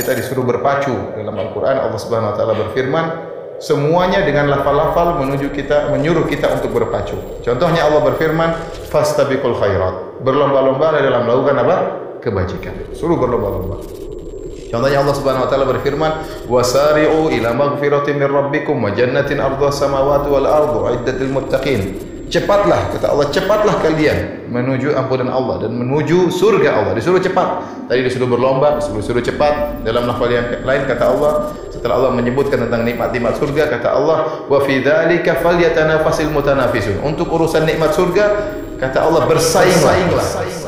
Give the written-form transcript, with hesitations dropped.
kita disuruh berpacu. Dalam Al-Qur'an Allah Subhanahu wa taala berfirman, semuanya dengan lafal-lafal menyuruh kita untuk berpacu. Contohnya Allah berfirman, fastabiqul khairat. Berlomba-lomba dalam melakukan apa? Kebajikan. Suruh berlomba-lomba. Contohnya Allah Subhanahu wa taala berfirman, wasari'u ila maghfiratin min rabbikum wa jannatin ardhuha samawati wal ardu iddatil muttaqin. Cepatlah, kata Allah, cepatlah kalian menuju ampunan Allah dan menuju surga Allah. Disuruh cepat. Tadi disuruh berlomba, disuruh cepat. Dalam lafal yang lain kata Allah, setelah Allah menyebutkan tentang nikmat-nikmat surga, kata Allah, wa fi dzalika falyatanafasil mutanafisun. Untuk urusan nikmat surga, kata Allah, bersainglah.